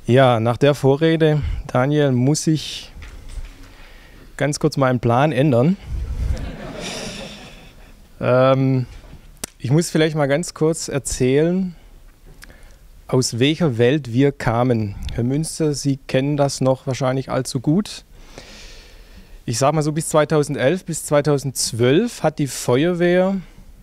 Ja, nach der Vorrede, Daniel, muss ich ganz kurz meinen Plan ändern. Ich muss vielleicht mal ganz kurz erzählen, aus welcher Welt wir kamen. Herr Münster, Sie kennen das noch wahrscheinlich allzu gut. Ich sage mal so, bis 2011, bis 2012 hat die Feuerwehr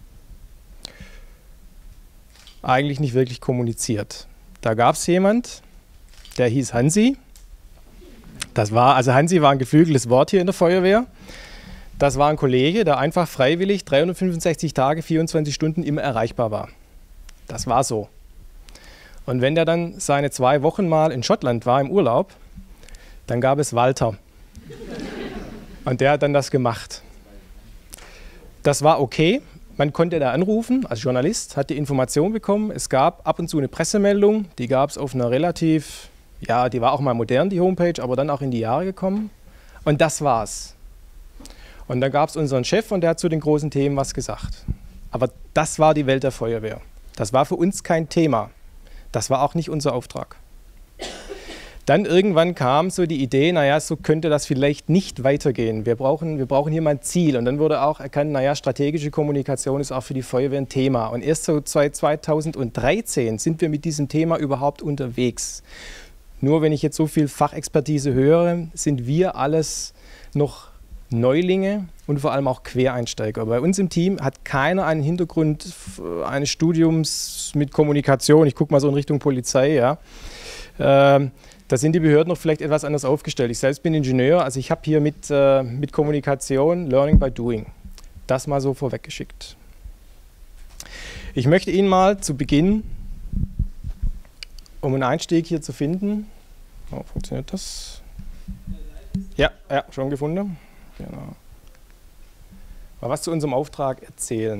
eigentlich nicht wirklich kommuniziert. Da gab es jemand, der hieß Hansi. Also Hansi war ein geflügeltes Wort hier in der Feuerwehr. Das war ein Kollege, der einfach freiwillig 365 Tage, 24 Stunden immer erreichbar war. Das war so. Und wenn der dann seine 2 Wochen mal in Schottland war im Urlaub, dann gab es Walter. Und der hat dann das gemacht. Das war okay. Man konnte da anrufen, als Journalist, hat die Information bekommen. Es gab ab und zu eine Pressemeldung, die gab es auf einer relativ, ja, die war auch mal modern, die Homepage, aber dann auch in die Jahre gekommen. Und das war's. Und dann gab es unseren Chef und der hat zu den großen Themen was gesagt. Aber das war die Welt der Feuerwehr. Das war für uns kein Thema. Das war auch nicht unser Auftrag. Dann irgendwann kam so die Idee, naja, so könnte das vielleicht nicht weitergehen. Wir brauchen hier mal ein Ziel. Und dann wurde auch erkannt, naja, strategische Kommunikation ist auch für die Feuerwehr ein Thema. Und erst so seit 2013 sind wir mit diesem Thema überhaupt unterwegs. Nur wenn ich jetzt so viel Fachexpertise höre, sind wir alles noch Neulinge und vor allem auch Quereinsteiger. Bei uns im Team hat keiner einen Hintergrund eines Studiums mit Kommunikation. Ich gucke mal so in Richtung Polizei, ja. Da sind die Behörden noch vielleicht etwas anders aufgestellt. Ich selbst bin Ingenieur, also ich habe hier mit Kommunikation Learning by Doing. Das mal so vorweggeschickt. Ich möchte Ihnen mal zu Beginn, um einen Einstieg hier zu finden, funktioniert das? Ja, schon gefunden. Genau. Mal was zu unserem Auftrag erzählen.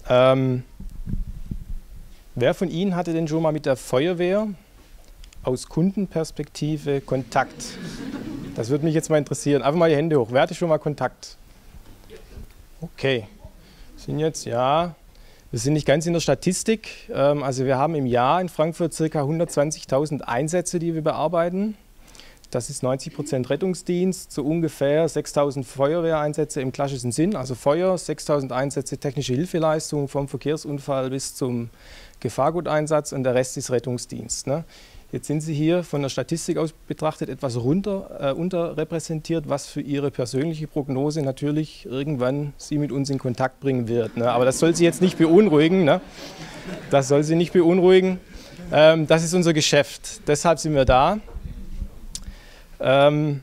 Wer von Ihnen hatte denn schon mal mit der Feuerwehr aus Kundenperspektive Kontakt? Das würde mich jetzt mal interessieren. Einfach mal die Hände hoch. Wer hatte schon mal Kontakt? Okay. Sind jetzt, ja, wir sind nicht ganz in der Statistik. Also wir haben im Jahr in Frankfurt ca. 120.000 Einsätze, die wir bearbeiten. Das ist 90% Rettungsdienst, so ungefähr 6.000 Feuerwehreinsätze im klassischen Sinn, also Feuer, 6.000 Einsätze technische Hilfeleistung vom Verkehrsunfall bis zum Gefahrguteinsatz und der Rest ist Rettungsdienst. Ne? Jetzt sind Sie hier von der Statistik aus betrachtet etwas unterrepräsentiert, was für Ihre persönliche Prognose natürlich irgendwann Sie mit uns in Kontakt bringen wird. Ne? Aber das soll Sie jetzt nicht beunruhigen. Ne? Das soll Sie nicht beunruhigen. Das ist unser Geschäft, deshalb sind wir da. Und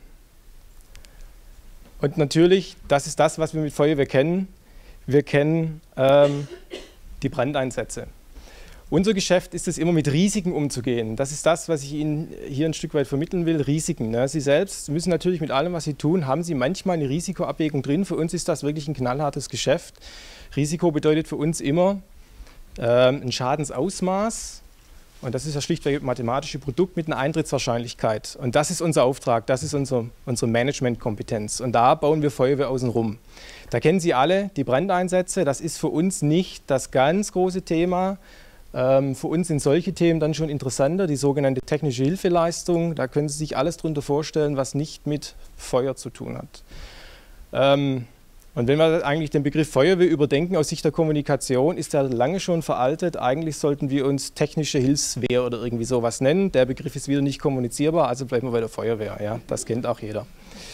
natürlich, das ist das, was wir mit Feuerwehr kennen. Wir kennen die Brandeinsätze. Unser Geschäft ist es immer, mit Risiken umzugehen. Das ist das, was ich Ihnen hier ein Stück weit vermitteln will, Risiken. Ne? Sie selbst müssen natürlich mit allem, was Sie tun, haben Sie manchmal eine Risikoabwägung drin. Für uns ist das wirklich ein knallhartes Geschäft. Risiko bedeutet für uns immer ein Schadensausmaß. Und das ist das schlichtweg mathematische Produkt mit einer Eintrittswahrscheinlichkeit. Und das ist unser Auftrag, das ist unsere Managementkompetenz. Und da bauen wir Feuerwehr außen rum. Da kennen Sie alle die Brandeinsätze. Das ist für uns nicht das ganz große Thema. Für uns sind solche Themen dann schon interessanter, die sogenannte technische Hilfeleistung. Da können Sie sich alles darunter vorstellen, was nicht mit Feuer zu tun hat. Und wenn wir eigentlich den Begriff Feuerwehr überdenken aus Sicht der Kommunikation, ist er lange schon veraltet. Eigentlich sollten wir uns technische Hilfswehr oder irgendwie sowas nennen. Der Begriff ist wieder nicht kommunizierbar, also bleiben wir bei der Feuerwehr. Ja? Das kennt auch jeder.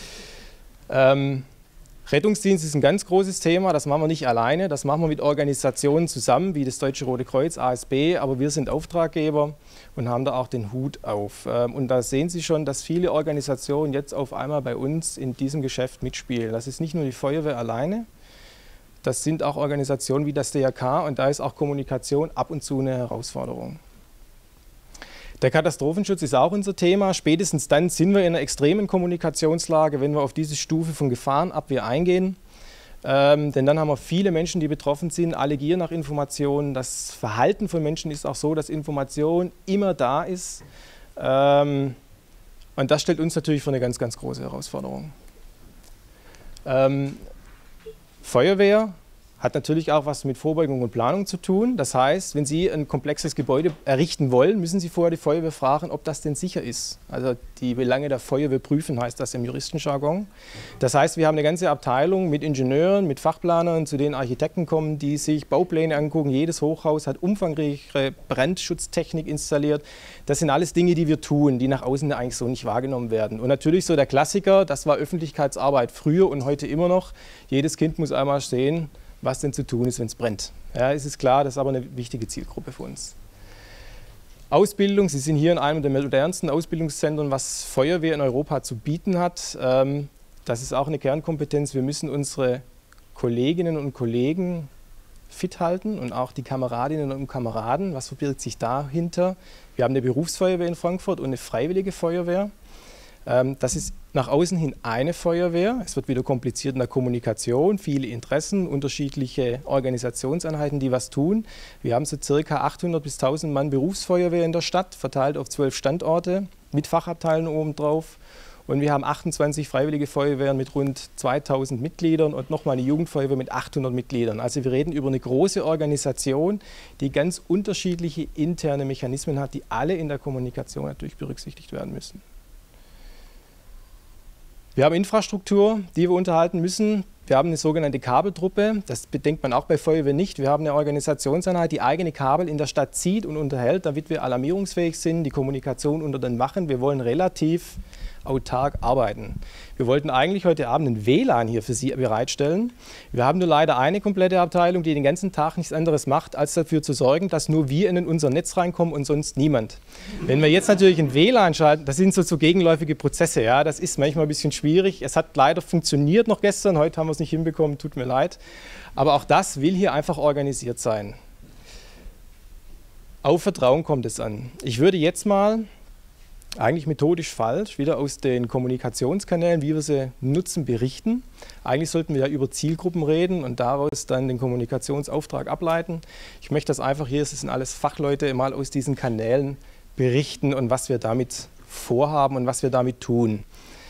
Rettungsdienst ist ein ganz großes Thema, das machen wir nicht alleine, das machen wir mit Organisationen zusammen, wie das Deutsche Rote Kreuz, ASB, aber wir sind Auftraggeber und haben da auch den Hut auf. Und da sehen Sie schon, dass viele Organisationen jetzt auf einmal bei uns in diesem Geschäft mitspielen. Das ist nicht nur die Feuerwehr alleine, das sind auch Organisationen wie das DRK und da ist auch Kommunikation ab und zu eine Herausforderung. Der Katastrophenschutz ist auch unser Thema. Spätestens dann sind wir in einer extremen Kommunikationslage, wenn wir auf diese Stufe von Gefahrenabwehr eingehen. Denn dann haben wir viele Menschen, die betroffen sind, alle Gier nach Informationen. Das Verhalten von Menschen ist auch so, dass Information immer da ist. Und das stellt uns natürlich vor eine ganz, ganz große Herausforderung. Feuerwehr Hat natürlich auch was mit Vorbeugung und Planung zu tun. Das heißt, wenn Sie ein komplexes Gebäude errichten wollen, müssen Sie vorher die Feuerwehr fragen, ob das denn sicher ist. Also die Belange der Feuerwehr prüfen, heißt das im Juristenjargon. Das heißt, wir haben eine ganze Abteilung mit Ingenieuren, mit Fachplanern, zu denen Architekten kommen, die sich Baupläne angucken. Jedes Hochhaus hat umfangreiche Brandschutztechnik installiert. Das sind alles Dinge, die wir tun, die nach außen eigentlich so nicht wahrgenommen werden. Und natürlich so der Klassiker, das war Öffentlichkeitsarbeit früher und heute immer noch. Jedes Kind muss einmal sehen, was denn zu tun ist, wenn es brennt. Ja, ist es klar, das ist aber eine wichtige Zielgruppe für uns. Ausbildung, Sie sind hier in einem der modernsten Ausbildungszentren, was Feuerwehr in Europa zu bieten hat. Das ist auch eine Kernkompetenz. Wir müssen unsere Kolleginnen und Kollegen fit halten und auch die Kameradinnen und Kameraden. Was verbirgt sich dahinter? Wir haben eine Berufsfeuerwehr in Frankfurt und eine freiwillige Feuerwehr. Das ist nach außen hin eine Feuerwehr. Es wird wieder kompliziert in der Kommunikation, viele Interessen, unterschiedliche Organisationseinheiten, die was tun. Wir haben so ca. 800 bis 1000 Mann Berufsfeuerwehr in der Stadt, verteilt auf 12 Standorte mit Fachabteilungen obendrauf. Und wir haben 28 freiwillige Feuerwehren mit rund 2000 Mitgliedern und nochmal eine Jugendfeuerwehr mit 800 Mitgliedern. Also wir reden über eine große Organisation, die ganz unterschiedliche interne Mechanismen hat, die alle in der Kommunikation natürlich berücksichtigt werden müssen. Wir haben Infrastruktur, die wir unterhalten müssen. Wir haben eine sogenannte Kabeltruppe. Das bedenkt man auch bei Feuerwehr nicht. Wir haben eine Organisationseinheit, die eigene Kabel in der Stadt zieht und unterhält, damit wir alarmierungsfähig sind, die Kommunikation unter den machen. Wir wollen relativ autark arbeiten. Wir wollten eigentlich heute Abend ein WLAN hier für Sie bereitstellen. Wir haben nur leider eine komplette Abteilung, die den ganzen Tag nichts anderes macht, als dafür zu sorgen, dass nur wir in unser Netz reinkommen und sonst niemand. Wenn wir jetzt natürlich ein WLAN schalten, das sind so gegenläufige Prozesse, ja, das ist manchmal ein bisschen schwierig. Es hat leider funktioniert noch gestern, heute haben wir es nicht hinbekommen, tut mir leid. Aber auch das will hier einfach organisiert sein. Auf Vertrauen kommt es an. Ich würde jetzt mal, eigentlich methodisch falsch, wieder aus den Kommunikationskanälen, wie wir sie nutzen, berichten. Eigentlich sollten wir ja über Zielgruppen reden und daraus dann den Kommunikationsauftrag ableiten. Ich möchte das einfach hier, es sind alles Fachleute, mal aus diesen Kanälen berichten und was wir damit vorhaben und was wir damit tun.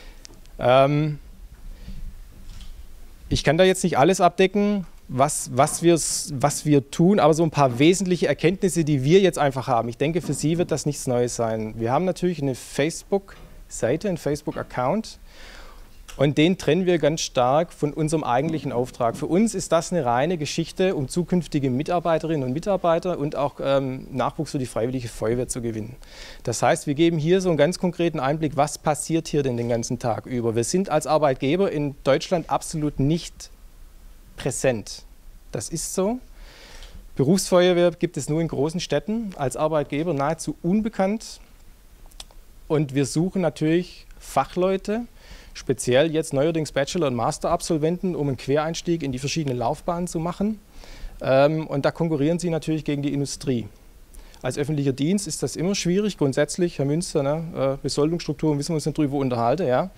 Ich kann da jetzt nicht alles abdecken, was wir tun, aber so ein paar wesentliche Erkenntnisse, die wir jetzt einfach haben. Ich denke, für Sie wird das nichts Neues sein. Wir haben natürlich eine Facebook-Seite, einen Facebook-Account und den trennen wir ganz stark von unserem eigentlichen Auftrag. Für uns ist das eine reine Geschichte, um zukünftige Mitarbeiterinnen und Mitarbeiter und auch Nachwuchs für die Freiwillige Feuerwehr zu gewinnen. Das heißt, wir geben hier so einen ganz konkreten Einblick, was passiert hier denn den ganzen Tag über. Wir sind als Arbeitgeber in Deutschland absolut nicht präsent. Das ist so. Berufsfeuerwehr gibt es nur in großen Städten, als Arbeitgeber nahezu unbekannt. Und wir suchen natürlich Fachleute, speziell jetzt neuerdings Bachelor- und Master-Absolventen, um einen Quereinstieg in die verschiedenen Laufbahnen zu machen. Und da konkurrieren sie natürlich gegen die Industrie. Als öffentlicher Dienst ist das immer schwierig, grundsätzlich, Herr Münster, ne? Besoldungsstrukturen müssen wir uns nicht drüber unterhalten. Ja?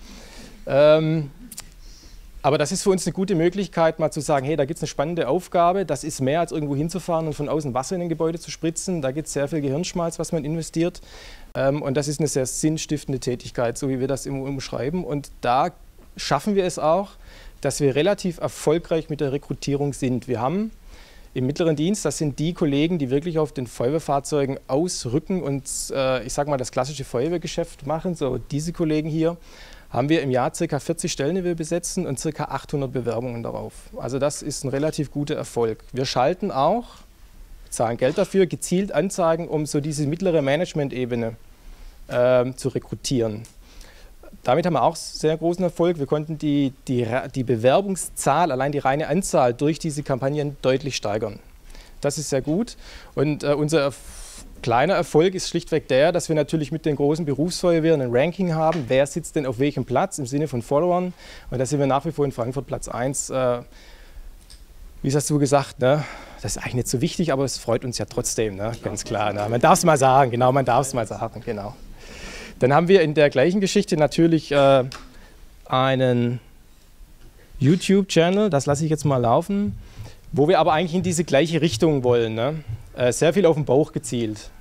Aber das ist für uns eine gute Möglichkeit, mal zu sagen, hey, da gibt es eine spannende Aufgabe, das ist mehr als irgendwo hinzufahren und von außen Wasser in ein Gebäude zu spritzen. Da gibt es sehr viel Gehirnschmalz, was man investiert. Und das ist eine sehr sinnstiftende Tätigkeit, so wie wir das immer umschreiben. Und da schaffen wir es auch, dass wir relativ erfolgreich mit der Rekrutierung sind. Wir haben im mittleren Dienst, das sind die Kollegen, die wirklich auf den Feuerwehrfahrzeugen ausrücken und ich sage mal das klassische Feuerwehrgeschäft machen, so diese Kollegen hier, haben wir im Jahr ca. 40 Stellen, die wir besetzen und ca. 800 Bewerbungen darauf. Also das ist ein relativ guter Erfolg. Wir schalten auch, zahlen Geld dafür, gezielt Anzeigen, um so diese mittlere Management-Ebene zu rekrutieren. Damit haben wir auch sehr großen Erfolg. Wir konnten die Bewerbungszahl, allein die reine Anzahl durch diese Kampagnen deutlich steigern. Das ist sehr gut. Und unser kleiner Erfolg ist schlichtweg der, dass wir natürlich mit den großen Berufsfeuerwehren ein Ranking haben, wer sitzt denn auf welchem Platz im Sinne von Followern. Und da sind wir nach wie vor in Frankfurt Platz 1. Wie hast du gesagt, ne? Das ist eigentlich nicht so wichtig, aber es freut uns ja trotzdem, ne? Ganz klar. Ne? Man darf es mal sagen, genau, man darf es mal sagen, genau. Dann haben wir in der gleichen Geschichte natürlich einen YouTube-Channel, das lasse ich jetzt mal laufen, wo wir aber eigentlich in diese gleiche Richtung wollen, ne? Sehr viel auf den Bauch gezielt.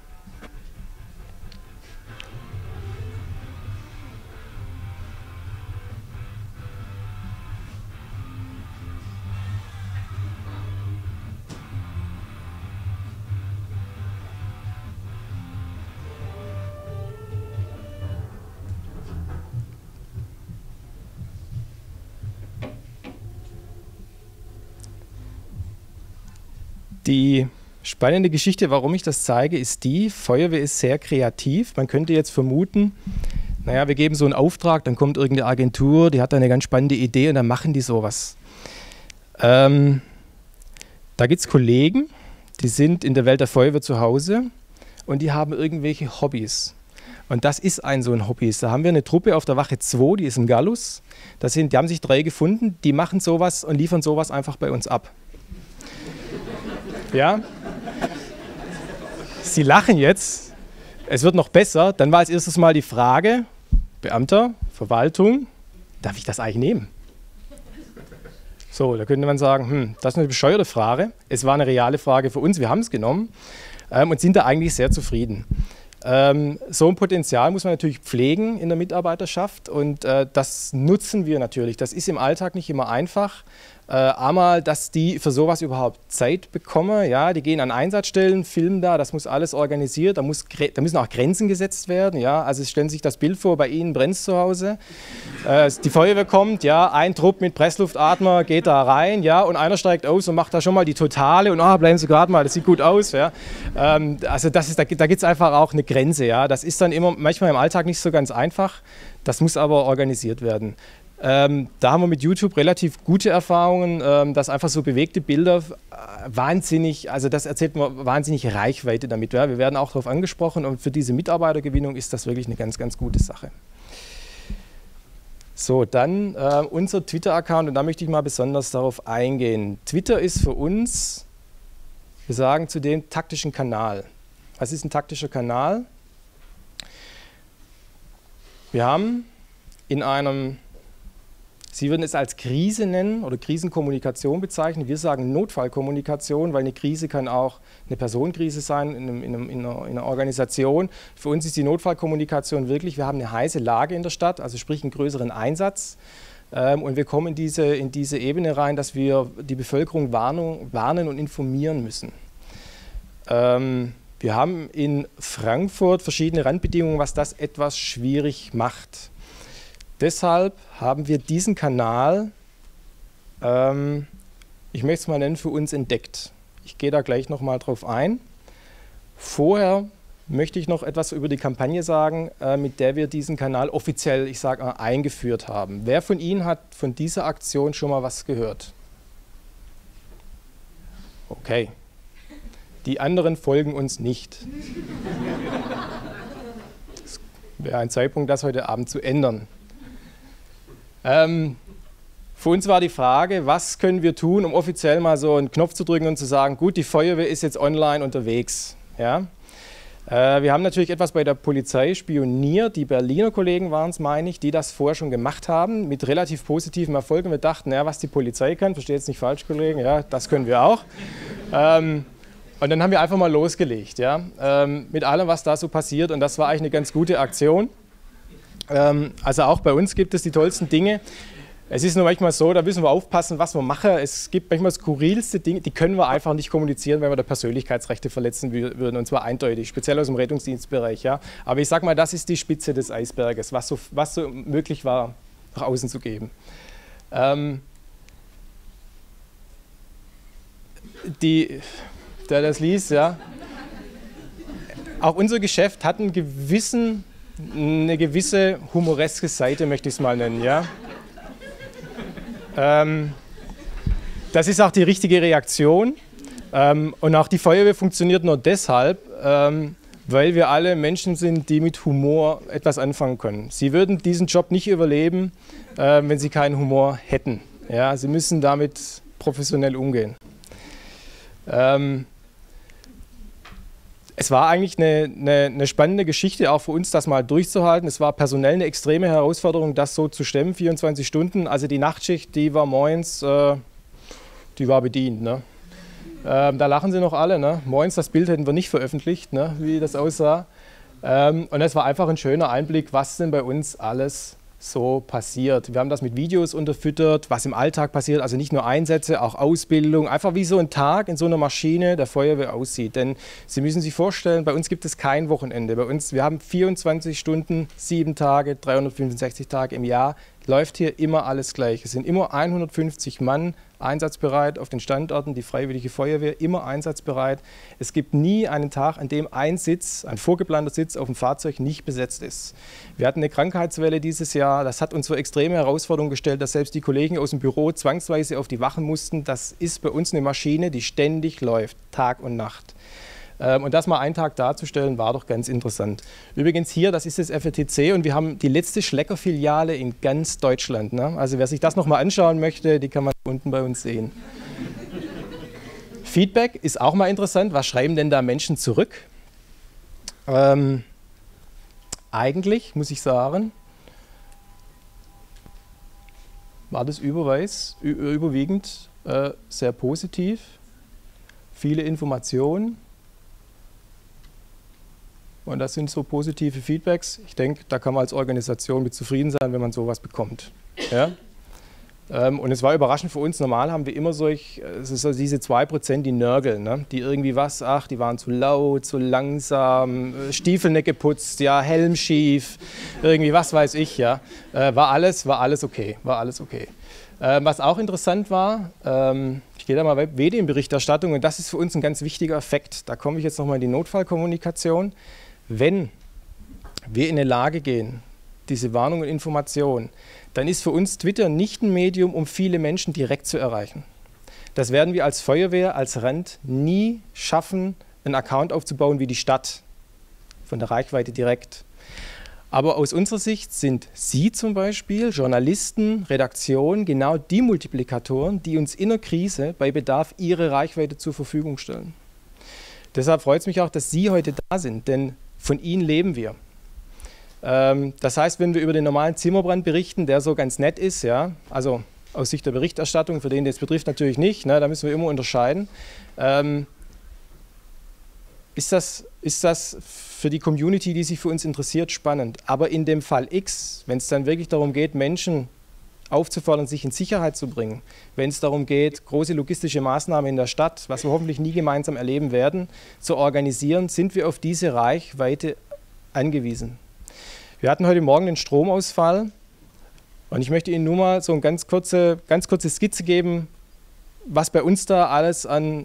Die spannende Geschichte, warum ich das zeige, ist die: Feuerwehr ist sehr kreativ. Man könnte jetzt vermuten, naja, wir geben so einen Auftrag, dann kommt irgendeine Agentur, die hat da eine ganz spannende Idee und dann machen die sowas. Da gibt es Kollegen, die sind in der Welt der Feuerwehr zu Hause und die haben irgendwelche Hobbys. Und das ist so ein Hobby. Da haben wir eine Truppe auf der Wache 2, die ist in Gallus. Die haben sich 3 gefunden, die machen sowas und liefern sowas einfach bei uns ab. Ja? Sie lachen jetzt. Es wird noch besser. Dann war als erstes mal die Frage: Beamter, Verwaltung, darf ich das eigentlich nehmen? So, da könnte man sagen, das ist eine bescheuerte Frage. Es war eine reale Frage für uns, wir haben es genommen und sind da eigentlich sehr zufrieden. So ein Potenzial muss man natürlich pflegen in der Mitarbeiterschaft und das nutzen wir natürlich. Das ist im Alltag nicht immer einfach. Einmal, dass die für sowas überhaupt Zeit bekommen. Ja, die gehen an Einsatzstellen, filmen da, das muss alles organisiert, da müssen auch Grenzen gesetzt werden. Ja, also stellen Sie sich das Bild vor, bei Ihnen brennt es zu Hause. Die Feuerwehr kommt, ja, ein Trupp mit Pressluftatmer geht da rein, ja, und einer steigt aus und macht da schon mal die Totale und bleiben Sie gerade mal, das sieht gut aus. Ja. Also da gibt es einfach auch eine Grenze. Ja. Das ist dann immer manchmal im Alltag nicht so ganz einfach, das muss aber organisiert werden. Da haben wir mit YouTube relativ gute Erfahrungen, dass einfach so bewegte Bilder das erzählt man wahnsinnig Reichweite damit. Ja. Wir werden auch darauf angesprochen und für diese Mitarbeitergewinnung ist das wirklich eine ganz, ganz gute Sache. So, dann unser Twitter-Account und da möchte ich mal besonders darauf eingehen. Twitter ist für uns, wir sagen zu dem, taktischen Kanal. Was ist ein taktischer Kanal? Wir haben in einem, Sie würden es als Krise nennen oder Krisenkommunikation bezeichnen. Wir sagen Notfallkommunikation, weil eine Krise kann auch eine Personenkrise sein in einer Organisation. Für uns ist die Notfallkommunikation wirklich, wir haben eine heiße Lage in der Stadt, also sprich einen größeren Einsatz. Und wir kommen in diese Ebene rein, dass wir die Bevölkerung warnen und informieren müssen. Wir haben in Frankfurt verschiedene Randbedingungen, was das etwas schwierig macht. Deshalb haben wir diesen Kanal, ich möchte es mal nennen, für uns entdeckt. Ich gehe da gleich noch mal drauf ein. Vorher möchte ich noch etwas über die Kampagne sagen, mit der wir diesen Kanal offiziell, ich sage mal, eingeführt haben. Wer von Ihnen hat von dieser Aktion schon mal was gehört? Okay. Die anderen folgen uns nicht. Das wäre ein Zeitpunkt, das heute Abend zu ändern. Für uns war die Frage, was können wir tun, um offiziell mal so einen Knopf zu drücken und zu sagen, gut, die Feuerwehr ist jetzt online unterwegs. Ja? Wir haben natürlich etwas bei der Polizei spioniert, die Berliner Kollegen waren es, meine ich, die das vorher schon gemacht haben, mit relativ positivem Erfolg. Und wir dachten, ja, was die Polizei kann, versteht jetzt nicht falsch, Kollegen, ja, das können wir auch. Und dann haben wir einfach mal losgelegt, ja, mit allem, was da so passiert. Und das war eigentlich eine ganz gute Aktion. Also auch bei uns gibt es die tollsten Dinge. Es ist nur manchmal so, da müssen wir aufpassen, was wir machen. Es gibt manchmal skurrilste Dinge, die können wir einfach nicht kommunizieren, weil wir da Persönlichkeitsrechte verletzen würden, und zwar eindeutig, speziell aus dem Rettungsdienstbereich. Ja. Aber ich sage mal, das ist die Spitze des Eisberges, was so möglich war, nach außen zu geben. Der das liest, ja. Auch unser Geschäft hat eine gewisse humoreske Seite, möchte ich es mal nennen, ja. Das ist auch die richtige Reaktion. Und auch die Feuerwehr funktioniert nur deshalb, weil wir alle Menschen sind, die mit Humor etwas anfangen können. Sie würden diesen Job nicht überleben, wenn sie keinen Humor hätten. Ja, sie müssen damit professionell umgehen. Es war eigentlich eine spannende Geschichte, auch für uns, das mal durchzuhalten. Es war personell eine extreme Herausforderung, das so zu stemmen, 24 Stunden. Also die Nachtschicht, die war morgens, die war bedient. Ne? Da lachen sie noch alle. Ne? Morgens, das Bild hätten wir nicht veröffentlicht, ne? Wie das aussah. Und es war einfach ein schöner Einblick, was denn bei uns alles so passiert. Wir haben das mit Videos unterfüttert, was im Alltag passiert, also nicht nur Einsätze, auch Ausbildung, einfach wie so ein Tag in so einer Maschine der Feuerwehr aussieht. Denn Sie müssen sich vorstellen, bei uns gibt es kein Wochenende. Bei uns, wir haben 24 Stunden, 7 Tage, 365 Tage im Jahr, läuft hier immer alles gleich. Es sind immer 150 Mann einsatzbereit auf den Standorten, die Freiwillige Feuerwehr immer einsatzbereit. Es gibt nie einen Tag, an dem ein vorgeplanter Sitz auf dem Fahrzeug nicht besetzt ist. Wir hatten eine Krankheitswelle dieses Jahr, das hat uns so extreme Herausforderungen gestellt, dass selbst die Kollegen aus dem Büro zwangsweise auf die Wachen mussten. Das ist bei uns eine Maschine, die ständig läuft, Tag und Nacht. Und das mal einen Tag darzustellen, war doch ganz interessant. Übrigens hier, das ist das FATC und wir haben die letzte Schlecker-Filiale in ganz Deutschland. Ne? Also wer sich das nochmal anschauen möchte, die kann man unten bei uns sehen. Feedback ist auch mal interessant. Was schreiben denn da Menschen zurück? Eigentlich, muss ich sagen, war das überwiegend sehr positiv. Viele Informationen. Und das sind so positive Feedbacks. Ich denke, da kann man als Organisation mit zufrieden sein, wenn man sowas bekommt. Ja? Und es war überraschend für uns. Normal haben wir immer diese 2%, die nörgeln, ne? Die irgendwie die waren zu laut, zu langsam, Stiefel nicht geputzt, ja, Helm schief, irgendwie was weiß ich. Ja? War alles okay. Was auch interessant war, ich gehe da mal WDM-Berichterstattung und das ist für uns ein ganz wichtiger Effekt. Da komme ich jetzt nochmal in die Notfallkommunikation. Wenn wir in eine Lage gehen, diese Warnung und Information, dann ist für uns Twitter nicht ein Medium, um viele Menschen direkt zu erreichen. Das werden wir als Feuerwehr, als Rand nie schaffen, einen Account aufzubauen wie die Stadt, von der Reichweite direkt. Aber aus unserer Sicht sind Sie zum Beispiel, Journalisten, Redaktionen, genau die Multiplikatoren, die uns in der Krise bei Bedarf ihre Reichweite zur Verfügung stellen. Deshalb freut es mich auch, dass Sie heute da sind, denn von Ihnen leben wir. Das heißt, wenn wir über den normalen Zimmerbrand berichten, der so ganz nett ist, ja, also aus Sicht der Berichterstattung, für den das betrifft natürlich nicht, ne, da müssen wir immer unterscheiden, ist das für die Community, die sich für uns interessiert, spannend. Aber in dem Fall X, wenn es dann wirklich darum geht, Menschen aufzufordern, sich in Sicherheit zu bringen, wenn es darum geht, große logistische Maßnahmen in der Stadt, was wir hoffentlich nie gemeinsam erleben werden, zu organisieren, sind wir auf diese Reichweite angewiesen. Wir hatten heute Morgen den Stromausfall und ich möchte Ihnen nur mal so eine ganz kurze Skizze geben, was bei uns da alles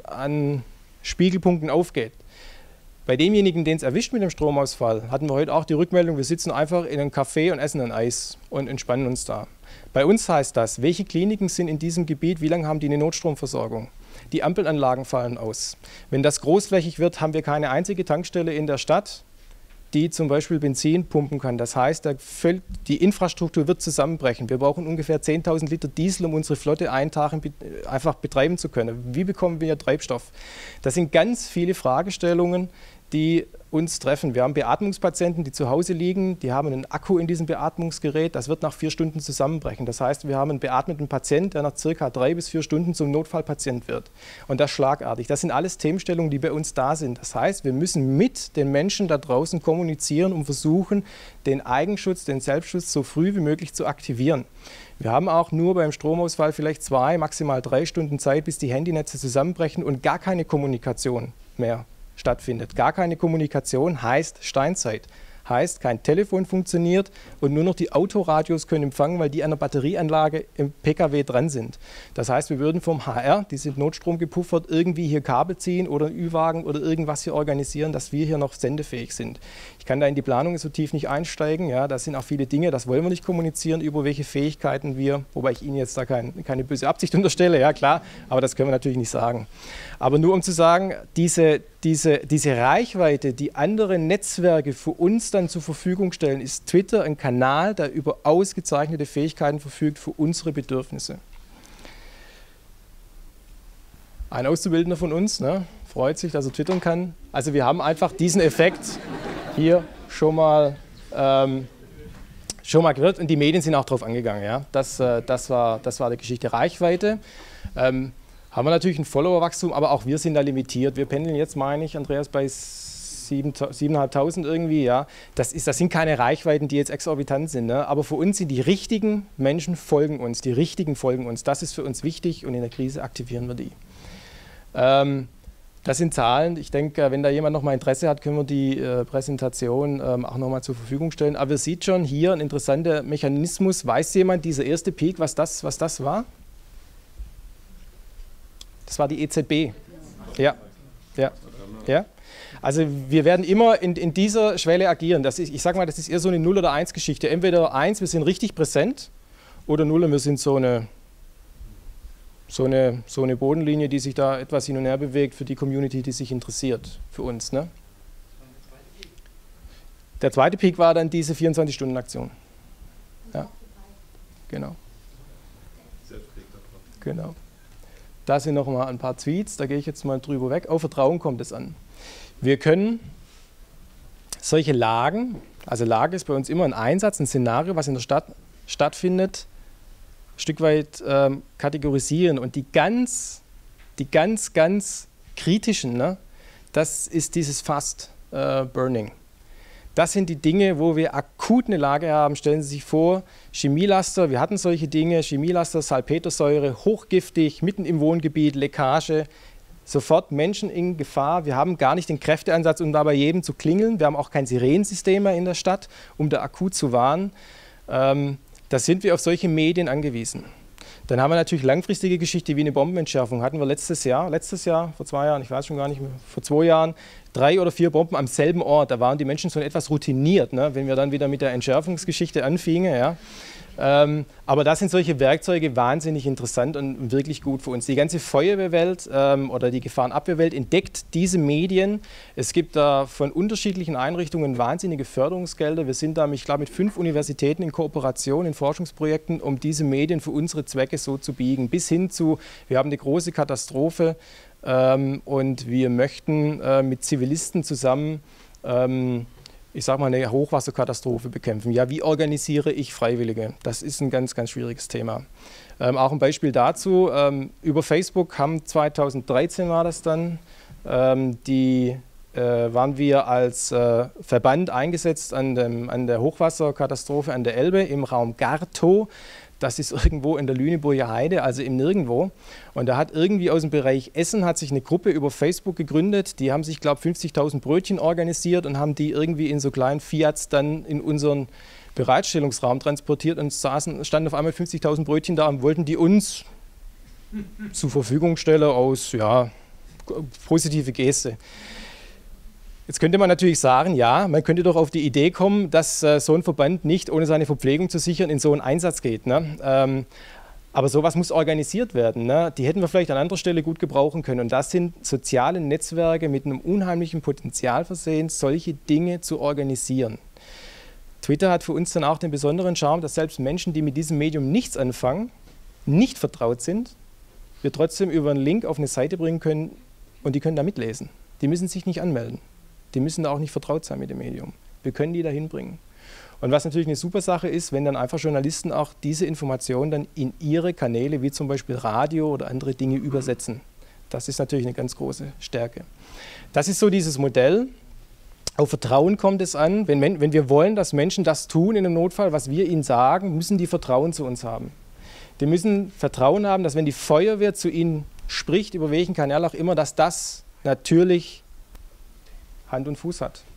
an Spiegelpunkten aufgeht. Bei demjenigen, den es erwischt mit dem Stromausfall, hatten wir heute auch die Rückmeldung, wir sitzen einfach in einem Café und essen ein Eis und entspannen uns da. Bei uns heißt das, welche Kliniken sind in diesem Gebiet, wie lange haben die eine Notstromversorgung? Die Ampelanlagen fallen aus. Wenn das großflächig wird, haben wir keine einzige Tankstelle in der Stadt, die zum Beispiel Benzin pumpen kann. Das heißt, die Infrastruktur wird zusammenbrechen. Wir brauchen ungefähr 10.000 Liter Diesel, um unsere Flotte einen Tag einfach betreiben zu können. Wie bekommen wir Treibstoff? Das sind ganz viele Fragestellungen, die uns treffen. Wir haben Beatmungspatienten, die zu Hause liegen, die haben einen Akku in diesem Beatmungsgerät, das wird nach 4 Stunden zusammenbrechen. Das heißt, wir haben einen beatmeten Patienten, der nach circa 3 bis 4 Stunden zum Notfallpatient wird. Und das schlagartig. Das sind alles Themenstellungen, die bei uns da sind. Das heißt, wir müssen mit den Menschen da draußen kommunizieren und versuchen, den Eigenschutz, den Selbstschutz so früh wie möglich zu aktivieren. Wir haben auch nur beim Stromausfall vielleicht 2, maximal 3 Stunden Zeit, bis die Handynetze zusammenbrechen und gar keine Kommunikation mehr stattfindet. Gar keine Kommunikation heißt Steinzeit. Heißt, kein Telefon funktioniert und nur noch die Autoradios können empfangen, weil die an der Batterieanlage im PKW dran sind. Das heißt, wir würden vom HR, die sind notstromgepuffert, irgendwie hier Kabel ziehen oder einen Ü-Wagen oder irgendwas hier organisieren, dass wir hier noch sendefähig sind. Ich kann da in die Planung so tief nicht einsteigen. Ja, das sind auch viele Dinge, das wollen wir nicht kommunizieren, über welche Fähigkeiten wir, wobei ich Ihnen jetzt da keine böse Absicht unterstelle, ja klar, aber das können wir natürlich nicht sagen. Aber nur um zu sagen, diese Reichweite, die andere Netzwerke für uns dann zur Verfügung stellen, ist Twitter ein Kanal, der über ausgezeichnete Fähigkeiten verfügt für unsere Bedürfnisse. Ein Auszubildender von uns, ne, freut sich, dass er twittern kann. Also wir haben einfach diesen Effekt hier schon mal gehört und die Medien sind auch darauf angegangen. Ja. Das war die Geschichte. Reichweite. Haben wir natürlich ein Follower-Wachstum, aber auch wir sind da limitiert. Wir pendeln jetzt, meine ich, Andreas, bei 7.500 irgendwie. Ja. Das sind keine Reichweiten, die jetzt exorbitant sind. Ne? Aber für uns sind die richtigen Menschen folgen uns, die richtigen folgen uns. Das ist für uns wichtig und in der Krise aktivieren wir die. Das sind Zahlen. Ich denke, wenn da jemand noch mal Interesse hat, können wir die Präsentation auch noch mal zur Verfügung stellen. Aber ihr seht schon hier ein interessanter Mechanismus. Weiß jemand, dieser erste Peak, was das war? Das war die EZB. Ja, ja, ja. Also wir werden immer in dieser Schwelle agieren. Ich sage mal, das ist eher so eine 0 oder 1 Geschichte. Entweder 1, wir sind richtig präsent, oder 0 und wir sind so eine Bodenlinie, die sich da etwas hin und her bewegt für die Community, die sich interessiert für uns. Ne? Der zweite Peak war dann diese 24-Stunden-Aktion. Ja, genau. Genau. Da sind noch mal ein paar Tweets, da gehe ich jetzt mal drüber weg. Auf Vertrauen kommt es an. Wir können solche Lagen, also Lage ist bei uns immer ein Einsatz, ein Szenario, was in der Stadt stattfindet, ein Stück weit kategorisieren. Und die ganz kritischen, ne, das ist dieses Fast Burning. Das sind die Dinge, wo wir akut eine Lage haben. Stellen Sie sich vor, Chemielaster, wir hatten solche Dinge, Chemielaster, Salpetersäure, hochgiftig, mitten im Wohngebiet, Leckage, sofort Menschen in Gefahr. Wir haben gar nicht den Kräfteeinsatz, um da bei jedem zu klingeln. Wir haben auch kein Sirenensystem mehr in der Stadt, um da akut zu warnen. Da sind wir auf solche Medien angewiesen. Dann haben wir natürlich langfristige Geschichte wie eine Bombenentschärfung. Hatten wir letztes Jahr, vor 2 Jahren, ich weiß schon gar nicht mehr, vor 2 Jahren, 3 oder 4 Bomben am selben Ort. Da waren die Menschen schon etwas routiniert, ne, wenn wir dann wieder mit der Entschärfungsgeschichte anfingen. Ja. Aber da sind solche Werkzeuge wahnsinnig interessant und wirklich gut für uns. Die ganze Feuerwehrwelt oder die Gefahrenabwehrwelt entdeckt diese Medien. Es gibt da von unterschiedlichen Einrichtungen wahnsinnige Förderungsgelder. Wir sind da, ich glaube, mit 5 Universitäten in Kooperation in Forschungsprojekten, um diese Medien für unsere Zwecke so zu biegen. Bis hin zu, wir haben eine große Katastrophe und wir möchten mit Zivilisten zusammen ich sage mal, eine Hochwasserkatastrophe bekämpfen. Ja, wie organisiere ich Freiwillige? Das ist ein ganz schwieriges Thema. Auch ein Beispiel dazu, über Facebook haben 2013 war das dann, waren wir als Verband eingesetzt an der Hochwasserkatastrophe an der Elbe im Raum Gartow. Das ist irgendwo in der Lüneburger Heide, also im Nirgendwo. Und da hat irgendwie aus dem Bereich Essen hat sich eine Gruppe über Facebook gegründet. Die haben sich, glaube ich, 50.000 Brötchen organisiert und haben die irgendwie in so kleinen Fiats dann in unseren Bereitstellungsraum transportiert und standen auf einmal 50.000 Brötchen da und wollten die uns zur Verfügung stellen aus, ja, positive Geste. Jetzt könnte man natürlich sagen, ja, man könnte doch auf die Idee kommen, dass so ein Verband nicht, ohne seine Verpflegung zu sichern, in so einen Einsatz geht. Ne? Aber sowas muss organisiert werden. Ne? Die hätten wir vielleicht an anderer Stelle gut gebrauchen können. Und das sind soziale Netzwerke mit einem unheimlichen Potenzial versehen, solche Dinge zu organisieren. Twitter hat für uns dann auch den besonderen Charme, dass selbst Menschen, die mit diesem Medium nichts anfangen, nicht vertraut sind, wir trotzdem über einen Link auf eine Seite bringen können und die können da mitlesen. Die müssen sich nicht anmelden. Die müssen da auch nicht vertraut sein mit dem Medium. Wir können die da hinbringen. Und was natürlich eine super Sache ist, wenn dann einfach Journalisten auch diese Informationen dann in ihre Kanäle, wie zum Beispiel Radio oder andere Dinge, übersetzen. Das ist natürlich eine ganz große Stärke. Das ist so dieses Modell. Auf Vertrauen kommt es an. Wenn wir wollen, dass Menschen das tun in einem Notfall, was wir ihnen sagen, müssen die Vertrauen zu uns haben. Die müssen Vertrauen haben, dass wenn die Feuerwehr zu ihnen spricht, über welchen Kanal auch immer, dass das natürlich Hand und Fuß hat.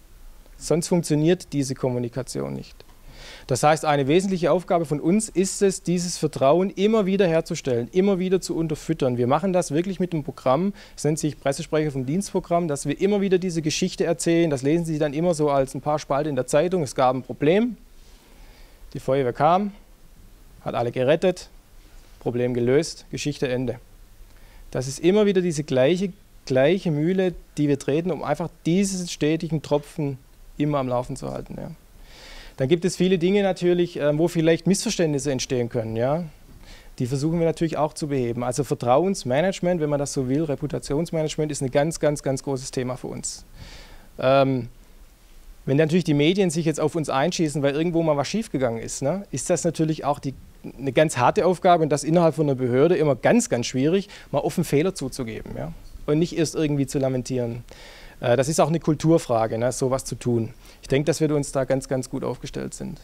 Sonst funktioniert diese Kommunikation nicht. Das heißt, eine wesentliche Aufgabe von uns ist es, dieses Vertrauen immer wieder herzustellen, immer wieder zu unterfüttern. Wir machen das wirklich mit einem Programm, es nennt sich Pressesprecher vom Dienstprogramm, dass wir immer wieder diese Geschichte erzählen. Das lesen Sie dann immer so als ein paar Spalte in der Zeitung. Es gab ein Problem, die Feuerwehr kam, hat alle gerettet, Problem gelöst, Geschichte Ende. Das ist immer wieder diese gleiche Mühle, die wir treten, um einfach diesen stetigen Tropfen immer am Laufen zu halten. Ja. Dann gibt es viele Dinge natürlich, wo vielleicht Missverständnisse entstehen können. Ja. Die versuchen wir natürlich auch zu beheben. Also Vertrauensmanagement, wenn man das so will, Reputationsmanagement ist ein ganz großes Thema für uns. Wenn natürlich die Medien sich jetzt auf uns einschießen, weil irgendwo mal was schiefgegangen ist, ne, ist das natürlich auch eine ganz harte Aufgabe und das innerhalb von einer Behörde immer ganz schwierig, mal offen Fehler zuzugeben. Ja. Und nicht erst irgendwie zu lamentieren. Das ist auch eine Kulturfrage, ne, sowas zu tun. Ich denke, dass wir uns da ganz gut aufgestellt sind.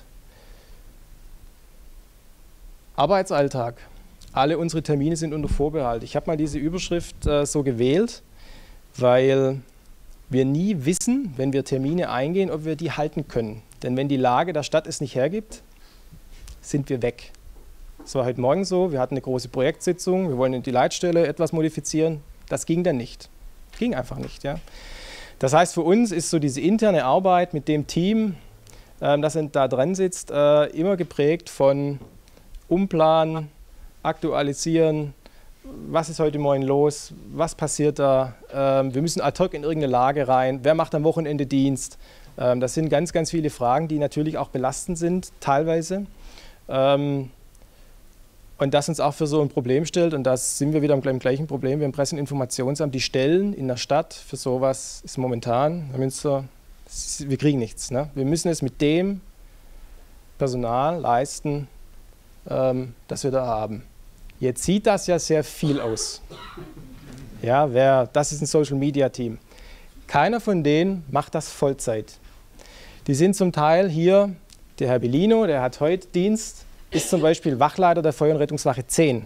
Arbeitsalltag. Alle unsere Termine sind unter Vorbehalt. Ich habe mal diese Überschrift so gewählt, weil wir nie wissen, wenn wir Termine eingehen, ob wir die halten können. Denn wenn die Lage der Stadt es nicht hergibt, sind wir weg. Das war heute Morgen so, wir hatten eine große Projektsitzung, wir wollen in die Leitstelle etwas modifizieren. Das ging dann nicht. Ging einfach nicht. Ja. Das heißt, für uns ist so diese interne Arbeit mit dem Team, das da dran sitzt, immer geprägt von Umplanen, Aktualisieren, was ist heute Morgen los, was passiert da, wir müssen ad hoc in irgendeine Lage rein, wer macht am Wochenende Dienst. Das sind ganz, ganz viele Fragen, die natürlich auch belastend sind, teilweise. Und das uns auch für so ein Problem stellt, und da sind wir wieder am gleichen Problem, wir im Presse- und Informationsamt, die Stellen in der Stadt für sowas ist momentan, Herr Münster, wir kriegen nichts. Ne? Wir müssen es mit dem Personal leisten, das wir da haben. Jetzt sieht das ja sehr viel aus. Ja, das ist ein Social-Media-Team. Keiner von denen macht das Vollzeit. Die sind zum Teil hier, der Herr Bellino, der hat heute Dienst, ist zum Beispiel Wachleiter der Feuer- und Rettungswache 10.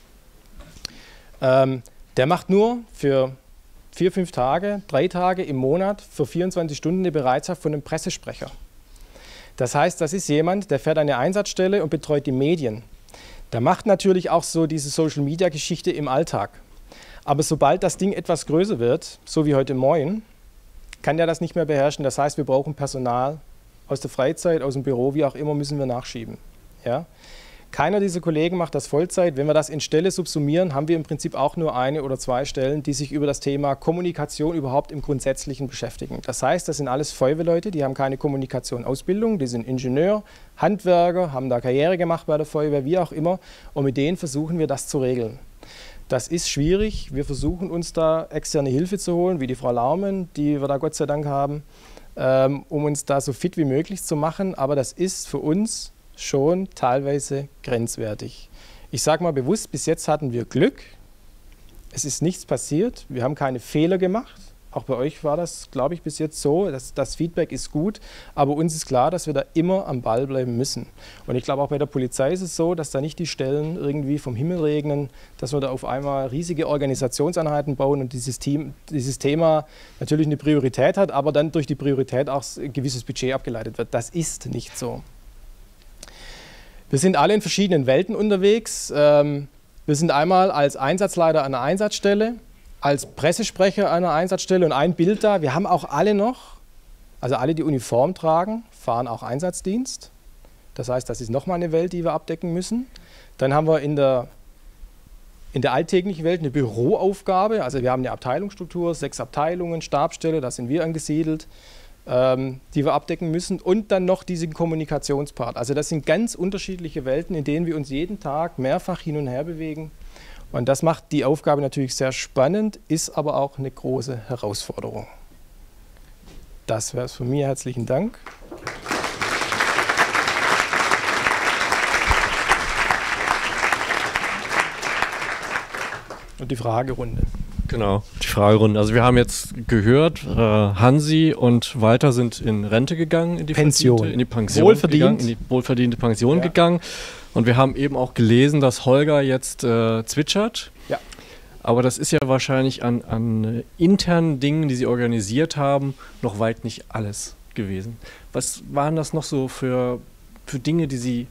Der macht nur für 4, 5 Tage, 3 Tage im Monat für 24 Stunden eine Bereitschaft von einem Pressesprecher. Das heißt, das ist jemand, der fährt an eine Einsatzstelle und betreut die Medien. Der macht natürlich auch so diese Social-Media-Geschichte im Alltag. Aber sobald das Ding etwas größer wird, so wie heute Morgen, kann der das nicht mehr beherrschen. Das heißt, wir brauchen Personal aus der Freizeit, aus dem Büro, wie auch immer, müssen wir nachschieben. Ja? Keiner dieser Kollegen macht das Vollzeit. Wenn wir das in Stelle subsumieren, haben wir im Prinzip auch nur 1 oder 2 Stellen, die sich über das Thema Kommunikation überhaupt im Grundsätzlichen beschäftigen. Das heißt, das sind alles Feuerwehrleute, die haben keine Kommunikation-Ausbildung, die sind Ingenieur, Handwerker, haben da Karriere gemacht bei der Feuerwehr, wie auch immer. Und mit denen versuchen wir das zu regeln. Das ist schwierig. Wir versuchen uns da externe Hilfe zu holen, wie die Frau Laumen, die wir da Gott sei Dank haben, um uns da so fit wie möglich zu machen. Aber das ist für uns schon teilweise grenzwertig. Ich sage mal bewusst, bis jetzt hatten wir Glück. Es ist nichts passiert. Wir haben keine Fehler gemacht. Auch bei euch war das, glaube ich, bis jetzt so. Das Feedback ist gut. Aber uns ist klar, dass wir da immer am Ball bleiben müssen. Und ich glaube, auch bei der Polizei ist es so, dass da nicht die Stellen irgendwie vom Himmel regnen, dass wir da auf einmal riesige Organisationseinheiten bauen und dieses Thema natürlich eine Priorität hat, aber dann durch die Priorität auch ein gewisses Budget abgeleitet wird. Das ist nicht so. Wir sind alle in verschiedenen Welten unterwegs. Wir sind einmal als Einsatzleiter an einer Einsatzstelle, als Pressesprecher einer Einsatzstelle und ein Bild da. Wir haben auch alle noch, also alle, die Uniform tragen, fahren auch Einsatzdienst. Das heißt, das ist nochmal eine Welt, die wir abdecken müssen. Dann haben wir in der alltäglichen Welt eine Büroaufgabe. Also wir haben eine Abteilungsstruktur, 6 Abteilungen, Stabsstelle, da sind wir angesiedelt, die wir abdecken müssen. Und dann noch diesen Kommunikationspart. Also das sind ganz unterschiedliche Welten, in denen wir uns jeden Tag mehrfach hin und her bewegen. Und das macht die Aufgabe natürlich sehr spannend, ist aber auch eine große Herausforderung. Das wäre es von mir. Herzlichen Dank. Und die Fragerunde. Genau, die Fragerunde. Also wir haben jetzt gehört, Hansi und Walter sind in Rente gegangen, in die Pension, in die wohlverdiente Pension gegangen. Und wir haben eben auch gelesen, dass Holger jetzt zwitschert. Ja. Aber das ist ja wahrscheinlich an internen Dingen, die sie organisiert haben, noch weit nicht alles gewesen. Was waren das noch so für Dinge, die sie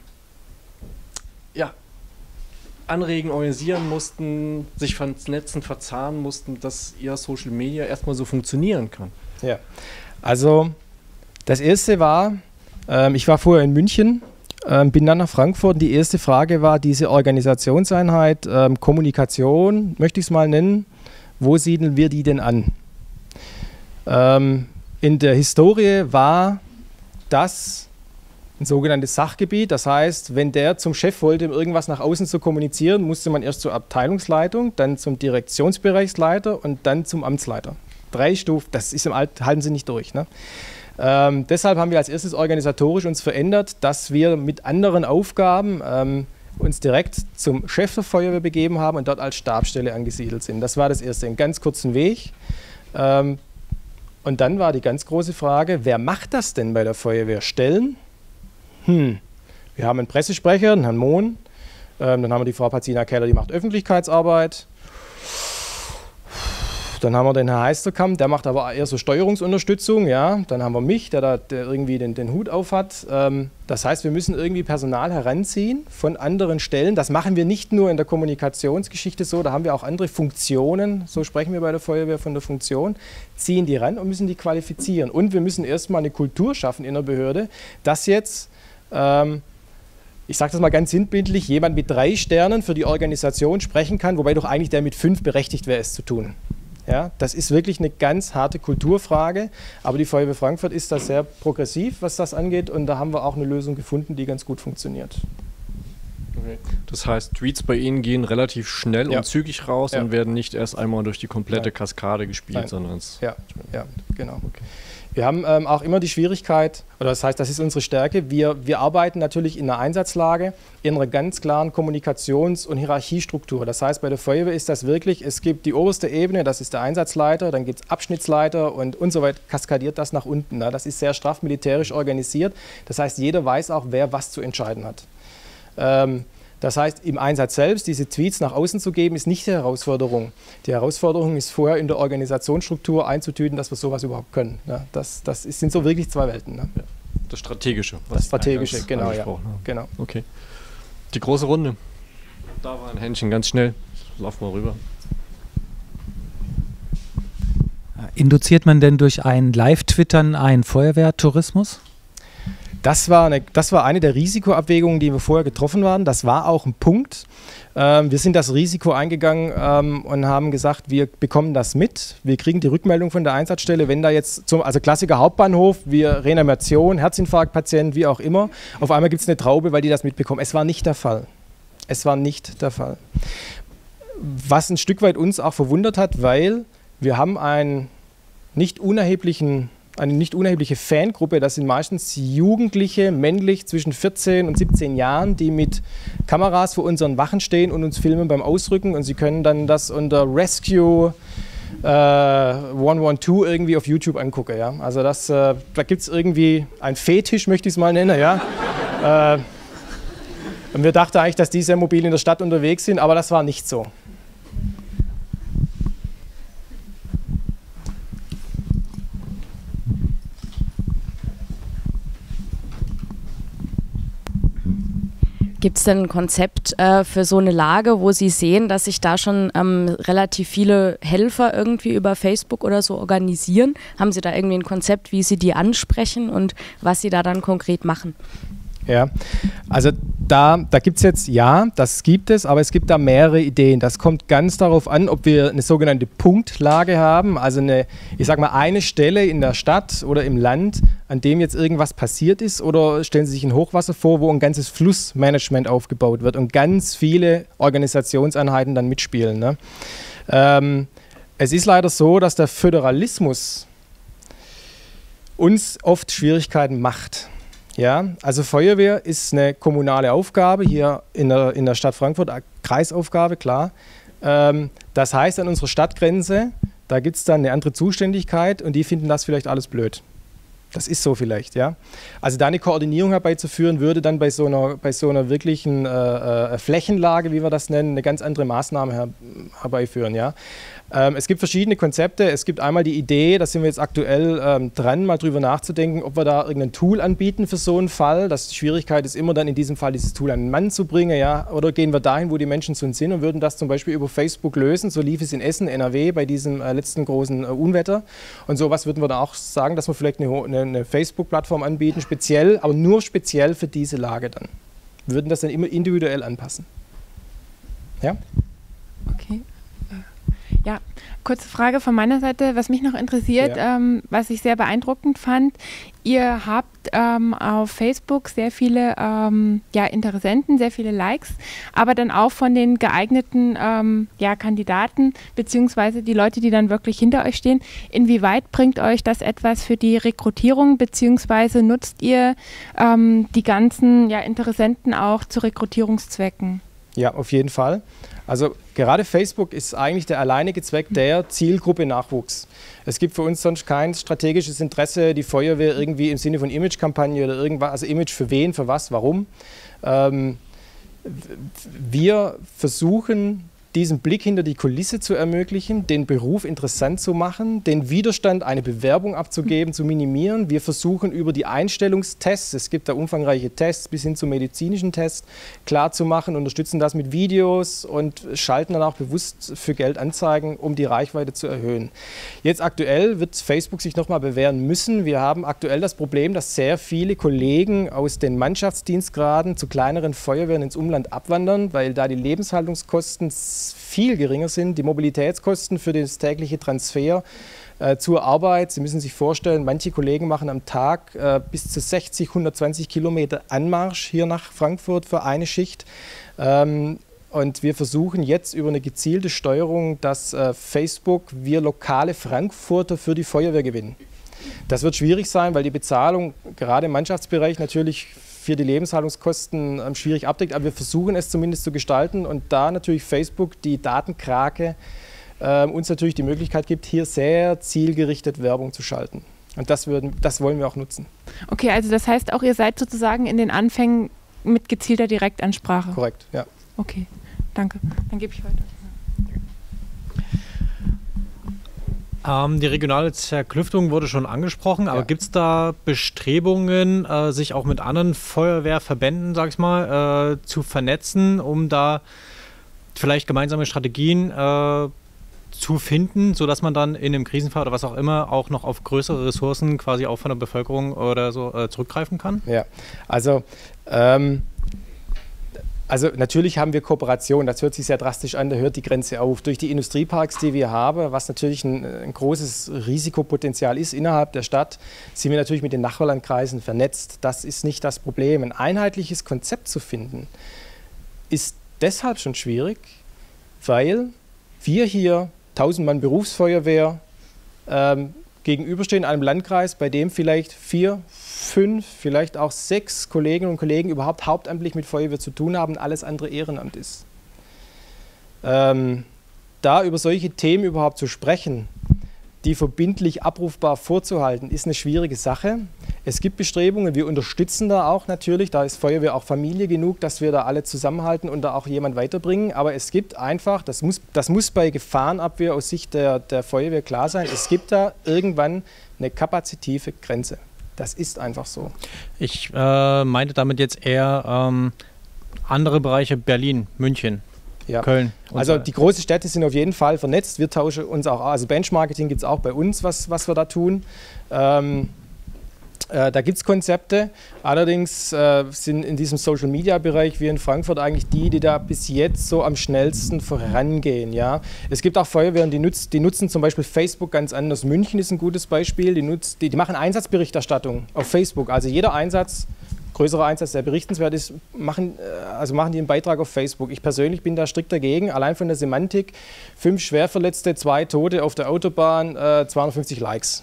anregen, organisieren mussten, sich vernetzen, verzahnen mussten, dass ihr Social Media erstmal so funktionieren kann? Ja, also das erste war, ich war vorher in München, bin dann nach Frankfurt und die erste Frage war diese Organisationseinheit, Kommunikation, möchte ich es mal nennen, wo siedeln wir die denn an? In der Historie war das ein sogenanntes Sachgebiet, das heißt, wenn der zum Chef wollte, um irgendwas nach außen zu kommunizieren, musste man erst zur Abteilungsleitung, dann zum Direktionsbereichsleiter und dann zum Amtsleiter. 3 Stufen, das ist im Alten, halten Sie nicht durch. Ne? Deshalb haben wir als erstes organisatorisch uns verändert, dass wir mit anderen Aufgaben uns direkt zum Chef der Feuerwehr begeben haben und dort als Stabsstelle angesiedelt sind. Das war das erste, einen ganz kurzen Weg. Und dann war die ganz große Frage, wer macht das denn bei der Feuerwehr? Stellen? Wir haben einen Pressesprecher, den Herrn Mohn, dann haben wir die Frau Pazina Keller, die macht Öffentlichkeitsarbeit. Dann haben wir den Herrn Heisterkamp, der macht aber eher so Steuerungsunterstützung. Ja. Dann haben wir mich, der irgendwie den Hut auf hat. Das heißt, wir müssen irgendwie Personal heranziehen von anderen Stellen. Das machen wir nicht nur in der Kommunikationsgeschichte so, da haben wir auch andere Funktionen. So sprechen wir bei der Feuerwehr von der Funktion. Ziehen die ran und müssen die qualifizieren. Und wir müssen erstmal eine Kultur schaffen in der Behörde, dass jetzt, ich sage das mal ganz sinnbildlich, jemand mit 3 Sternen für die Organisation sprechen kann, wobei doch eigentlich der mit 5 berechtigt wäre, es zu tun. Ja, das ist wirklich eine ganz harte Kulturfrage, aber die Feuerwehr Frankfurt ist da sehr progressiv, was das angeht, und da haben wir auch eine Lösung gefunden, die ganz gut funktioniert. Okay. Das heißt, Tweets bei Ihnen gehen relativ schnell und zügig raus und werden nicht erst einmal durch die komplette Kaskade gespielt, sondern es... Ja, genau. Okay. Wir haben auch immer die Schwierigkeit, oder das heißt, das ist unsere Stärke, wir arbeiten natürlich in einer Einsatzlage in einer ganz klaren Kommunikations- und Hierarchiestruktur. Das heißt, bei der Feuerwehr ist das wirklich, es gibt die oberste Ebene, das ist der Einsatzleiter, dann gibt es Abschnittsleiter und so weiter, kaskadiert das nach unten. Ne? Das ist sehr straff militärisch organisiert. Das heißt, jeder weiß auch, wer was zu entscheiden hat. Das heißt, im Einsatz selbst, diese Tweets nach außen zu geben, ist nicht die Herausforderung. Die Herausforderung ist vorher in der Organisationsstruktur einzutüten, dass wir sowas überhaupt können. Ja, sind so wirklich 2 Welten. Ne? Ja. Das Strategische. Das Strategische, genau. Ja. Genau. Okay. Die große Runde. Da war ein Händchen, ganz schnell. Lauf mal rüber. Induziert man denn durch ein Live-Twittern einen Feuerwehrtourismus? Das war eine der Risikoabwägungen, die wir vorher getroffen haben. Das war auch ein Punkt. Wir sind das Risiko eingegangen und haben gesagt, wir bekommen das mit. Wir kriegen die Rückmeldung von der Einsatzstelle, wenn da jetzt, also Klassiker Hauptbahnhof, wir Reanimation, Herzinfarktpatient, wie auch immer, auf einmal gibt es eine Traube, weil die das mitbekommen. Es war nicht der Fall. Es war nicht der Fall. Was ein Stück weit uns auch verwundert hat, weil wir haben eine nicht unerhebliche Fangruppe, das sind meistens Jugendliche, männlich zwischen 14 und 17 Jahren, die mit Kameras vor unseren Wachen stehen und uns filmen beim Ausrücken, und sie können dann das unter Rescue 112 irgendwie auf YouTube angucken. Ja? Also da gibt es irgendwie einen Fetisch, möchte ich es mal nennen. Ja? Und wir dachten eigentlich, dass die sehr mobil in der Stadt unterwegs sind, aber das war nicht so. Gibt es denn ein Konzept für so eine Lage, wo Sie sehen, dass sich da schon relativ viele Helfer irgendwie über Facebook oder so organisieren? Haben Sie da irgendwie ein Konzept, wie Sie die ansprechen und was Sie da dann konkret machen? Ja, also da gibt es jetzt, das gibt es, aber es gibt da mehrere Ideen. Das kommt ganz darauf an, ob wir eine sogenannte Punktlage haben, also eine Stelle in der Stadt oder im Land, an dem jetzt irgendwas passiert ist, oder stellen Sie sich ein Hochwasser vor, wo ein ganzes Flussmanagement aufgebaut wird und ganz viele Organisationseinheiten dann mitspielen. Ne? Es ist leider so, dass der Föderalismus uns oft Schwierigkeiten macht. Ja, also Feuerwehr ist eine kommunale Aufgabe, hier in der Stadt Frankfurt, eine Kreisaufgabe, klar. Das heißt, an unserer Stadtgrenze, da gibt es dann eine andere Zuständigkeit und die finden das vielleicht alles blöd. Das ist so vielleicht, ja. Also da eine Koordinierung herbeizuführen, würde dann bei so einer wirklichen Flächenlage, wie wir das nennen, eine ganz andere Maßnahme herbeiführen, ja. Es gibt verschiedene Konzepte. Es gibt einmal die Idee, da sind wir jetzt aktuell dran, mal drüber nachzudenken, ob wir da irgendein Tool anbieten für so einen Fall. Die Schwierigkeit ist immer dann in diesem Fall, dieses Tool an den Mann zu bringen, ja. Oder gehen wir dahin, wo die Menschen schon sind und würden das zum Beispiel über Facebook lösen. So lief es in Essen, NRW, bei diesem letzten großen Unwetter. Und sowas würden wir da auch sagen, dass wir vielleicht eine Facebook-Plattform anbieten, speziell, aber nur speziell für diese Lage dann. Wir würden das dann immer individuell anpassen. Ja? Okay. Ja, kurze Frage von meiner Seite, was mich noch interessiert, was ich sehr beeindruckend fand. Ihr habt auf Facebook sehr viele Interessenten, sehr viele Likes, aber dann auch von den geeigneten Kandidaten beziehungsweise die Leute, die dann wirklich hinter euch stehen. Inwieweit bringt euch das etwas für die Rekrutierung beziehungsweise nutzt ihr die ganzen Interessenten auch zu Rekrutierungszwecken? Ja, auf jeden Fall. Also gerade Facebook ist eigentlich der alleinige Zweck der Zielgruppe Nachwuchs. Es gibt für uns sonst kein strategisches Interesse, die Feuerwehr irgendwie im Sinne von Imagekampagne oder irgendwas, also Image für wen, für was, warum. Wir versuchen diesen Blick hinter die Kulisse zu ermöglichen, den Beruf interessant zu machen, den Widerstand, eine Bewerbung abzugeben, zu minimieren. Wir versuchen über die Einstellungstests, es gibt da umfangreiche Tests bis hin zu medizinischen Tests, klarzumachen, unterstützen das mit Videos und schalten dann auch bewusst für Geld Anzeigen, um die Reichweite zu erhöhen. Jetzt aktuell wird Facebook sich nochmal bewähren müssen. Wir haben aktuell das Problem, dass sehr viele Kollegen aus den Mannschaftsdienstgraden zu kleineren Feuerwehren ins Umland abwandern, weil da die Lebenshaltungskosten viel geringer sind, die Mobilitätskosten für das tägliche Transfer zur Arbeit. Sie müssen sich vorstellen, manche Kollegen machen am Tag bis zu 60, 120 Kilometer Anmarsch hier nach Frankfurt für eine Schicht. Und wir versuchen jetzt über eine gezielte Steuerung, dass Facebook wir lokale Frankfurter für die Feuerwehr gewinnen. Das wird schwierig sein, weil die Bezahlung gerade im Mannschaftsbereich natürlich für die Lebenshaltungskosten schwierig abdeckt, aber wir versuchen es zumindest zu gestalten und da natürlich Facebook, die Datenkrake, uns natürlich die Möglichkeit gibt, hier sehr zielgerichtet Werbung zu schalten. Und das wollen wir auch nutzen. Okay, also das heißt auch, ihr seid sozusagen in den Anfängen mit gezielter Direktansprache? Korrekt, ja. Okay, danke. Dann gebe ich weiter. Die regionale Zerklüftung wurde schon angesprochen, aber gibt es da Bestrebungen, sich auch mit anderen Feuerwehrverbänden, sag ich mal, zu vernetzen, um da vielleicht gemeinsame Strategien zu finden, sodass man dann in einem Krisenfall oder was auch immer auch noch auf größere Ressourcen quasi auch von der Bevölkerung oder so zurückgreifen kann? Ja, also natürlich haben wir Kooperation, das hört sich sehr drastisch an, da hört die Grenze auf. Durch die Industrieparks, die wir haben, was natürlich ein großes Risikopotenzial ist innerhalb der Stadt, sind wir natürlich mit den Nachbarlandkreisen vernetzt. Das ist nicht das Problem. Ein einheitliches Konzept zu finden, ist deshalb schon schwierig, weil wir hier 1000 Mann Berufsfeuerwehr gegenüberstehen einem Landkreis, bei dem vielleicht 4, 5, vielleicht auch 6 Kolleginnen und Kollegen überhaupt hauptamtlich mit Feuerwehr zu tun haben, alles andere Ehrenamt ist. Da über solche Themen überhaupt zu sprechen, die verbindlich abrufbar vorzuhalten, ist eine schwierige Sache. Es gibt Bestrebungen, wir unterstützen da auch natürlich, da ist Feuerwehr auch Familie genug, dass wir da alle zusammenhalten und da auch jemand weiterbringen. Aber es gibt einfach, das muss bei Gefahrenabwehr aus Sicht der Feuerwehr klar sein, es gibt da irgendwann eine kapazitive Grenze. Das ist einfach so. Ich meinte damit jetzt eher andere Bereiche, Berlin, München. Ja. Köln. Also die großen Städte sind auf jeden Fall vernetzt. Wir tauschen uns auch, also Benchmarketing gibt es auch bei uns, was wir da tun. Da gibt es Konzepte. Allerdings sind in diesem Social-Media-Bereich wir in Frankfurt eigentlich die da bis jetzt so am schnellsten vorangehen. Ja? Es gibt auch Feuerwehren, die nutzen zum Beispiel Facebook ganz anders. München ist ein gutes Beispiel. Die machen Einsatzberichterstattung auf Facebook. Also jeder Einsatz, größerer Einsatz, der berichtenswert ist, machen die einen Beitrag auf Facebook. Ich persönlich bin da strikt dagegen, allein von der Semantik. 5 Schwerverletzte, 2 Tote auf der Autobahn, 250 Likes.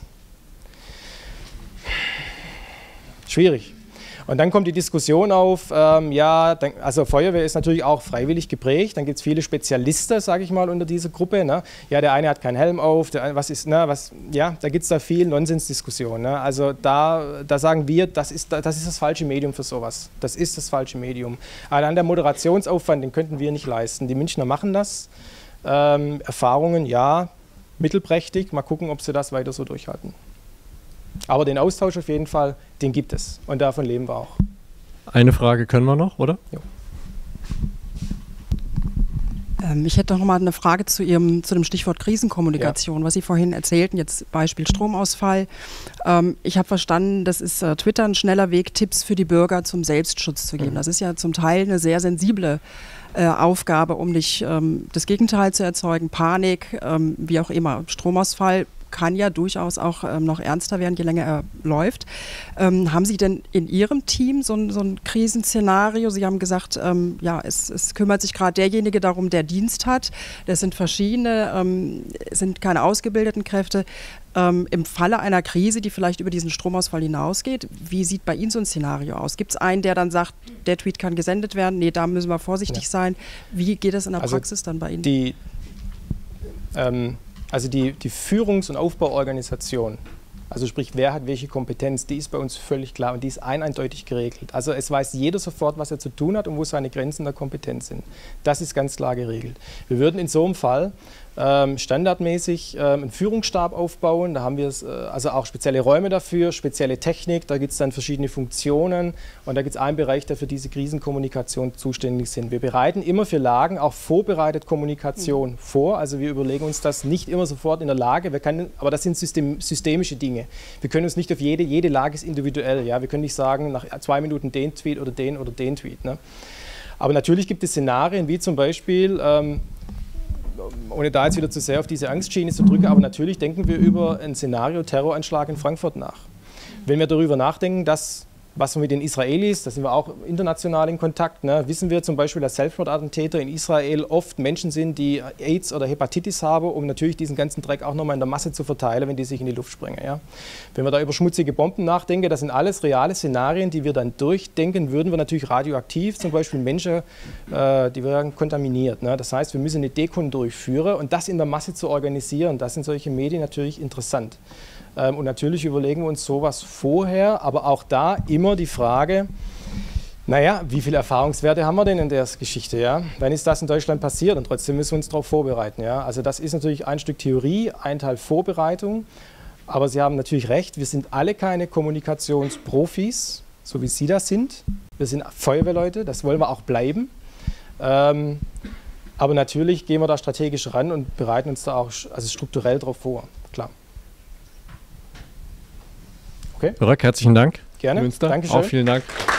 Schwierig. Und dann kommt die Diskussion auf, also Feuerwehr ist natürlich auch freiwillig geprägt, dann gibt es viele Spezialisten, sage ich mal, unter dieser Gruppe. Ne? Ja, der eine hat keinen Helm auf, da gibt es da viel Nonsensdiskussionen. Ne? Also da sagen wir, das ist das falsche Medium für sowas. Das ist das falsche Medium. Allein der Moderationsaufwand, den könnten wir nicht leisten. Die Münchner machen das. Erfahrungen, ja, mittelprächtig. Mal gucken, ob sie das weiter so durchhalten. Aber den Austausch auf jeden Fall, den gibt es. Und davon leben wir auch. Eine Frage können wir noch, oder? Jo. Ich hätte noch mal eine Frage zu dem Stichwort Krisenkommunikation, was Sie vorhin erzählten, jetzt Beispiel Stromausfall. Ich habe verstanden, das ist Twitter ein schneller Weg, Tipps für die Bürger zum Selbstschutz zu geben. Das ist ja zum Teil eine sehr sensible Aufgabe, um nicht das Gegenteil zu erzeugen, Panik, wie auch immer. Stromausfall kann ja durchaus auch noch ernster werden, je länger er läuft. Haben Sie denn in Ihrem Team so ein Krisenszenario? Sie haben gesagt, es kümmert sich gerade derjenige darum, der Dienst hat. Das sind verschiedene, sind keine ausgebildeten Kräfte. Im Falle einer Krise, die vielleicht über diesen Stromausfall hinausgeht, wie sieht bei Ihnen so ein Szenario aus? Gibt es einen, der dann sagt, der Tweet kann gesendet werden? Nee, da müssen wir vorsichtig sein. Wie geht das in der Praxis dann bei Ihnen? Die Führungs- und Aufbauorganisation Also sprich, wer hat welche Kompetenz, die ist bei uns völlig klar und die ist eindeutig geregelt. Also es weiß jeder sofort, was er zu tun hat und wo seine Grenzen der Kompetenz sind. Das ist ganz klar geregelt. Wir würden in so einem Fall standardmäßig einen Führungsstab aufbauen. Da haben wir also auch spezielle Räume dafür, spezielle Technik, da gibt es dann verschiedene Funktionen und da gibt es einen Bereich, der für diese Krisenkommunikation zuständig sind. Wir bereiten immer für Lagen auch vorbereitet Kommunikation vor. Also wir überlegen uns das nicht immer sofort in der Lage, aber das sind systemische Dinge. Wir können uns nicht auf jede Lage ist individuell. Ja? Wir können nicht sagen, nach 2 Minuten den Tweet oder den Tweet. Ne? Aber natürlich gibt es Szenarien, wie zum Beispiel, ohne da jetzt wieder zu sehr auf diese Angstschiene zu drücken, aber natürlich denken wir über ein Szenario Terroranschlag in Frankfurt nach. Wenn wir darüber nachdenken, dass, was wir mit den Israelis, da sind wir auch international in Kontakt, ne, wissen wir zum Beispiel, dass Selbstmordattentäter in Israel oft Menschen sind, die AIDS oder Hepatitis haben, um natürlich diesen ganzen Dreck auch nochmal in der Masse zu verteilen, wenn die sich in die Luft sprengen. Ja. Wenn wir da über schmutzige Bomben nachdenken, das sind alles reale Szenarien, die wir dann durchdenken, würden wir natürlich radioaktiv, zum Beispiel Menschen, die werden kontaminiert. Ne. Das heißt, wir müssen eine Dekon durchführen und das in der Masse zu organisieren, das sind solche Medien natürlich interessant. Und natürlich überlegen wir uns sowas vorher, aber auch da immer die Frage, naja, wie viele Erfahrungswerte haben wir denn in der Geschichte? Ja? Wann ist das in Deutschland passiert? Und trotzdem müssen wir uns darauf vorbereiten. Ja? Also das ist natürlich ein Stück Theorie, ein Teil Vorbereitung, aber Sie haben natürlich recht, wir sind alle keine Kommunikationsprofis, so wie Sie das sind. Wir sind Feuerwehrleute, das wollen wir auch bleiben. Aber natürlich gehen wir da strategisch ran und bereiten uns da auch also strukturell darauf vor, klar. Okay. Röck, herzlichen Dank. Gerne. Dankeschön. Auch vielen Dank.